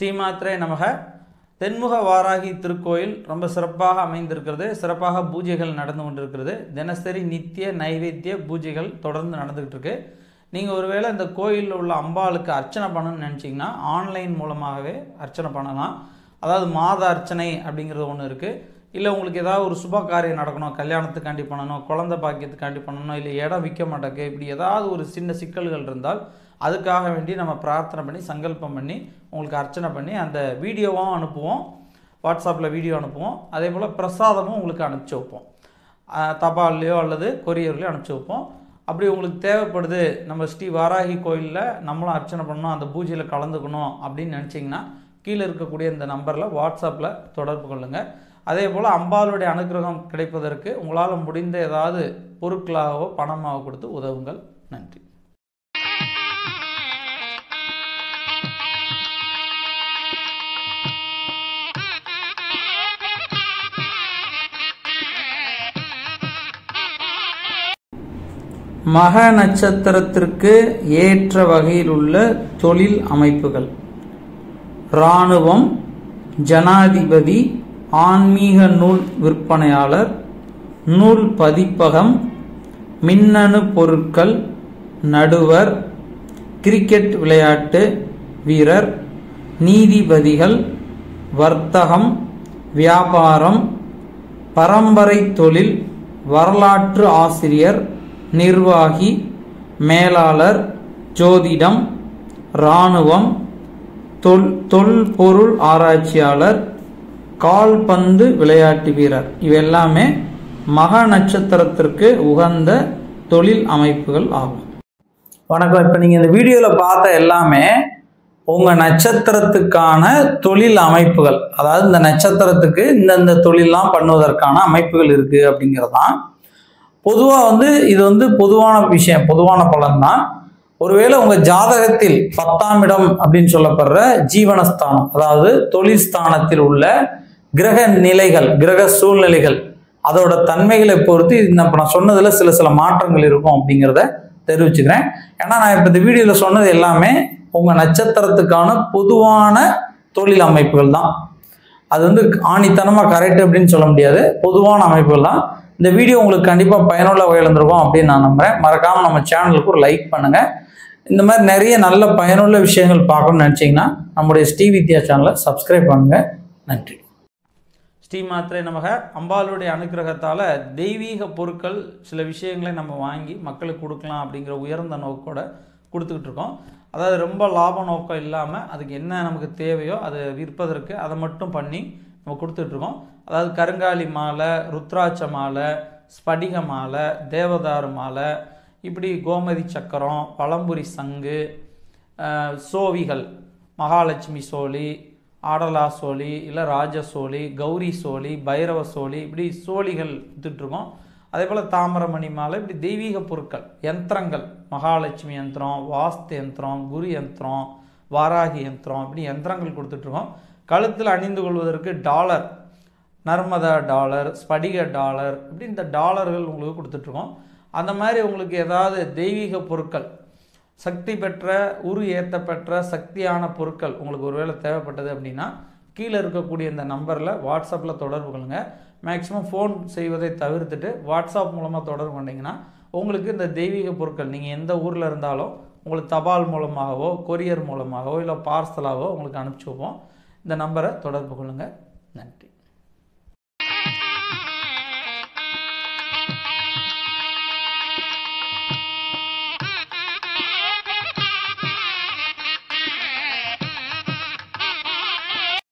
ஸ்ரீமாத்ரே நமக. தென்முக வாராகி திருக்கோயில் ரொம்ப சிறப்பாக அமைந்திருக்கிறது. சிறப்பாக பூஜைகள் நடந்து கொண்டிருக்கிறது. தினசரி நித்திய நைவேத்திய பூஜைகள் தொடர்ந்து நடந்துகிட்டு இருக்கு. நீங்கள் ஒருவேளை இந்த கோயிலில் உள்ள அம்பாளுக்கு அர்ச்சனை பண்ணணும்னு நினச்சிங்கன்னா ஆன்லைன் மூலமாகவே அர்ச்சனை பண்ணலாம். அதாவது மாத அர்ச்சனை அப்படிங்கிறது ஒன்று இருக்குது. இல்லை உங்களுக்கு ஏதாவது ஒரு சுப காரியம் நடக்கணும், கல்யாணத்துக்காண்டி பண்ணணும், குழந்தை பாக்கியத்துக்காண்டி பண்ணணும், இல்லை இடம் விற்க மாட்டேங்க, இப்படி ஏதாவது ஒரு சின்ன சிக்கல்கள் இருந்தால் அதுக்காக வேண்டி நம்ம பிரார்த்தனை பண்ணி சங்கல்பம் பண்ணி உங்களுக்கு அர்ச்சனை பண்ணி அந்த வீடியோவும் அனுப்புவோம். வாட்ஸ்அப்பில் வீடியோ அனுப்புவோம். அதே போல் பிரசாதமும் உங்களுக்கு அனுப்பிச்சி வைப்போம். தபால்லையோ அல்லது கொரியர்லையோ அனுப்பிச்சி வைப்போம். அப்படி உங்களுக்கு தேவைப்படுது, நம்ம ஸ்ரீ வாராகி கோயிலில் நம்மளும் அர்ச்சனை பண்ணணும், அந்த பூஜையில் கலந்துக்கணும் அப்படின்னு நினச்சிங்கன்னா கீழே இருக்கக்கூடிய இந்த நம்பரில் வாட்ஸ்அப்பில் தொடர்பு கொள்ளுங்கள். அதே போல் அம்பாளுடைய அனுகிரகம் கிடைப்பதற்கு உங்களால் முடிந்த ஏதாவது பொருட்களாகவோ பணமாக கொடுத்து உதவுங்கள். நன்றி. மக நட்சத்திரத்திற்கு ஏற்ற வகையில் உள்ள தொழில் அமைப்புகள்: இராணுவம், ஜனாதிபதி, ஆன்மீக நூல் விற்பனையாளர், நூல் பதிப்பகம், மின்னணு பொருட்கள், நடுவர், கிரிக்கெட் விளையாட்டு வீரர், நீதிபதிகள், வர்த்தகம், வியாபாரம், பரம்பரை தொழில், வரலாற்று ஆசிரியர், நிர்வாகி, மேலாளர், ஜோதிடம், இராணுவம், தொல்பொருள் ஆராய்ச்சியாளர், கால்பந்து விளையாட்டு வீரர், இவெல்லாமே மக நட்சத்திரத்திற்கு உகந்த தொழில் அமைப்புகள் ஆகும். வணக்கம். இப்போ நீங்கள் இந்த வீடியோவில் பார்த்த எல்லாமே உங்கள் நட்சத்திரத்துக்கான தொழில் அமைப்புகள். அதாவது இந்த நட்சத்திரத்துக்கு இந்தந்த தொழிலெலாம் பண்ணுவதற்கான அமைப்புகள் இருக்குது அப்படிங்கிறது தான். பொதுவாக இது பொதுவான விஷயம், பொதுவான பலன் தான். ஒருவேளை உங்கள் ஜாதகத்தில் 10ஆம் இடம் அப்படின்னு சொல்லப்படுற ஜீவனஸ்தானம், அதாவது தொழில் ஸ்தானத்தில் உள்ள கிரக நிலைகள், கிரக சூழ்நிலைகள், அதோட தன்மைகளை பொறுத்து இப்போ நான் சொன்னதில் சில மாற்றங்கள் இருக்கும் அப்படிங்கிறத தெரிவிச்சுக்கிறேன். ஏன்னா நான் இப்போ இந்த வீடியோவில் சொன்னது எல்லாமே உங்கள் நட்சத்திரத்துக்கான பொதுவான தொழில் அமைப்புகள் தான். அது ஆணித்தனமாக கரெக்ட் அப்படின்னு சொல்ல முடியாது, பொதுவான அமைப்புகள் தான். இந்த வீடியோ உங்களுக்கு கண்டிப்பாக பயனுள்ள வகையில் இருந்திருக்கும் அப்படின்னு நான் நம்புகிறேன். மறக்காமல் நம்ம சேனலுக்கு ஒரு லைக் பண்ணுங்கள். இந்த மாதிரி நிறைய நல்ல பயனுள்ள விஷயங்கள் பார்க்கணும்னு நினச்சிங்கன்னா நம்முடைய ஸ்ரீ வித்யா சேனலை சப்ஸ்கிரைப் பண்ணுங்கள். நன்றி. ஸ்ரீமாத்ரே நமக. அம்பாளுடைய அனுகிரகத்தால் தெய்வீக பொருட்கள் சில விஷயங்களை நம்ம வாங்கி மக்களுக்கு கொடுக்கலாம் அப்படிங்கிற உயர்ந்த நோக்கோட கொடுத்துக்கிட்டு இருக்கோம். அதாவது ரொம்ப லாப நோக்கம் இல்லாமல் அதுக்கு என்ன நமக்கு தேவையோ அதை விற்பதற்கு அதை மட்டும் பண்ணி நம்ம கொடுத்துட்ருக்கோம். அதாவது கருங்காலி மாலை, ருத்ராட்ச மாலை, ஸ்படிக மாலை, தேவதாரு மாலை, இப்படி கோமதி சக்கரம், பழம்புரி சங்கு, சோவிகள், மகாலட்சுமி சோழி, ஆடலா சோழி, இல்லை ராஜ சோழி, கௌரி சோழி, பைரவ சோழி, இப்படி சோழிகள் வித்துட்ருக்கோம். அதே போல் தாமரமணி மாலை, இப்படி தெய்வீக பொருட்கள், யந்திரங்கள், மகாலட்சுமி யந்திரம், வாஸ்து யந்திரம், குரு யந்திரம், வாராகி யந்திரம், இப்படி யந்திரங்கள் கொடுத்துட்ருக்கோம். கழுத்தில் அணிந்து கொள்வதற்கு டாலர், நர்மதா டாலர், ஸ்படிக டாலர், இப்படி இந்த டாலர்கள் உங்களுக்கு கொடுத்துட்ருக்கோம். அந்த மாதிரி உங்களுக்கு ஏதாவது தெய்வீக பொருட்கள், சக்தி பெற்ற, உரு ஏற்றப்பெற்ற சக்தியான பொருட்கள் உங்களுக்கு ஒருவேளை தேவைப்பட்டது அப்படின்னா கீழே இருக்கக்கூடிய இந்த நம்பரில் வாட்ஸ்அப்பில் தொடர்பு கொள்ளுங்கள். மேக்ஸிமம் ஃபோன் செய்வதை தவிர்த்துட்டு வாட்ஸ்அப் மூலமாக தொடர்பு பண்ணிங்கன்னா உங்களுக்கு இந்த தெய்வீக பொருட்கள் நீங்கள் எந்த ஊரில் இருந்தாலும் உங்களுக்கு தபால் மூலமாகவோ கொரியர் மூலமாகவோ இல்லை பார்சலாகவோ உங்களுக்கு அனுப்பிச்சி வைப்போம். இந்த நம்பரை தொடர்பு கொள்ளுங்கள். நன்றி.